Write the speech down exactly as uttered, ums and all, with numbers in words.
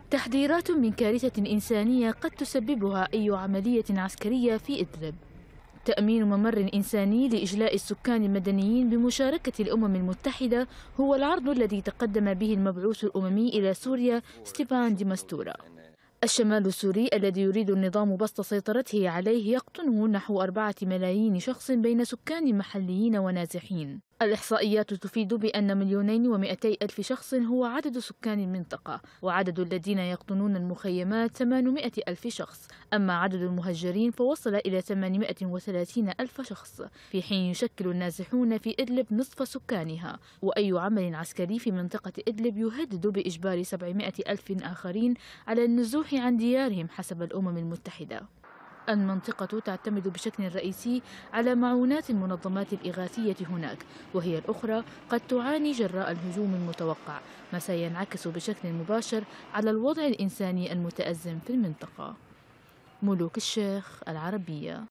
تحذيرات من كارثة إنسانية قد تسببها أي عملية عسكرية في إدلب. تأمين ممر إنساني لإجلاء السكان المدنيين بمشاركة الأمم المتحدة هو العرض الذي تقدم به المبعوث الأممي إلى سوريا ستيفان دي ماستورا. الشمال السوري الذي يريد النظام بسط سيطرته عليه يقطنه نحو أربعة ملايين شخص بين سكان محليين ونازحين. الإحصائيات تفيد بأن مليونين ومئتي ألف شخص هو عدد سكان المنطقة، وعدد الذين يقطنون المخيمات ثمانمائة ألف شخص، أما عدد المهجرين فوصل إلى ثمانمائة وثلاثين ألف شخص، في حين يشكل النازحون في إدلب نصف سكانها. وأي عمل عسكري في منطقة إدلب يهدد بإجبار سبعمائة ألف آخرين على النزوح عن ديارهم حسب الأمم المتحدة. المنطقة تعتمد بشكل رئيسي على معونات المنظمات الإغاثية هناك، وهي الأخرى قد تعاني جراء الهجوم المتوقع، ما سينعكس بشكل مباشر على الوضع الإنساني المتأزم في المنطقة. ملوك الشيخ العربية.